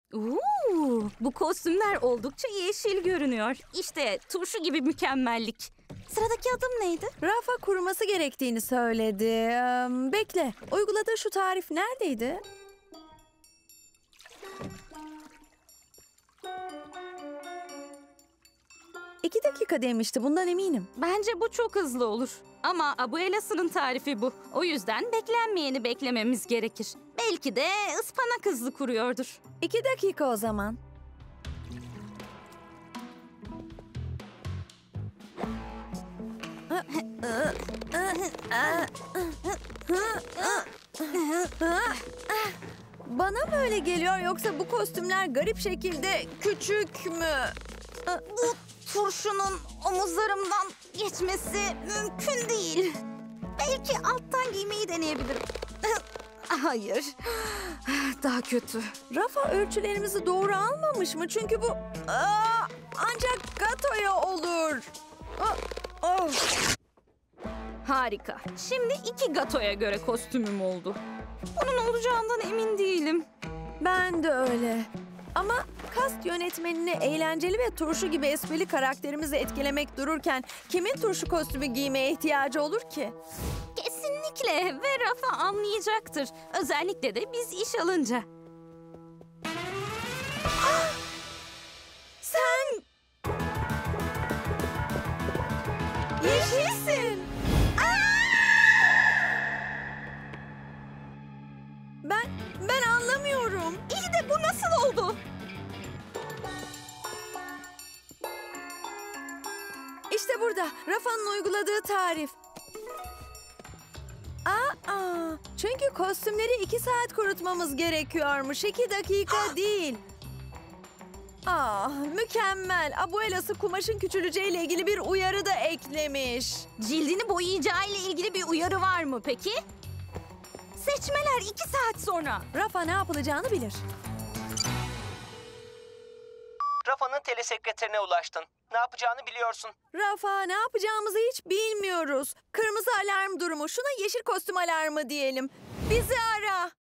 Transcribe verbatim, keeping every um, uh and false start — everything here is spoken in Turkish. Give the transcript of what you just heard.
Uuu, bu kostümler oldukça yeşil görünüyor. İşte turşu gibi mükemmellik. Sıradaki adım neydi? Rafa kuruması gerektiğini söyledi. Ee, bekle, uyguladığı şu tarif neredeydi? İki dakika demişti, bundan eminim. Bence bu çok hızlı olur. Ama abuelasının tarifi bu. O yüzden beklenmeyeni beklememiz gerekir. Belki de ıspanak hızlı kuruyordur. İki dakika o zaman. Bana mı öyle geliyor yoksa bu kostümler garip şekilde küçük mü? Bu turşunun omuzlarımdan geçmesi mümkün değil. Belki alttan giymeyi deneyebilirim. Hayır. Daha kötü. Rafa ölçülerimizi doğru almamış mı? Çünkü bu Aa, ancak gatoya olur. Aa, oh. Harika. Şimdi iki gatoya göre kostümüm oldu. Bunun olacağından emin değilim. Ben de öyle. Ama kast yönetmenini eğlenceli ve turşu gibi esprili karakterimizi etkilemek dururken kimin turşu kostümü giymeye ihtiyacı olur ki? Kesinlikle ve Rafa anlayacaktır. Özellikle de biz iş alınca. Ah! Sen yeşilsin. Ben ben anlamıyorum. İyi de bu nasıl oldu? İşte burada Rafa'nın uyguladığı tarif. Aa, çünkü kostümleri iki saat kurutmamız gerekiyormuş. İki dakika değil. Ah, mükemmel. Abuelası kumaşın küçüleceğiyle ilgili bir uyarı da eklemiş. Cildini boyayacağı ile ilgili bir uyarı var mı peki? Seçmeler iki saat sonra. Rafa ne yapılacağını bilir. Rafa'nın telesekreterine ulaştın. Ne yapacağını biliyorsun. Rafa ne yapacağımızı hiç bilmiyoruz. Kırmızı alarm durumu. Şuna yeşil kostüm alarmı diyelim. Bizi ara.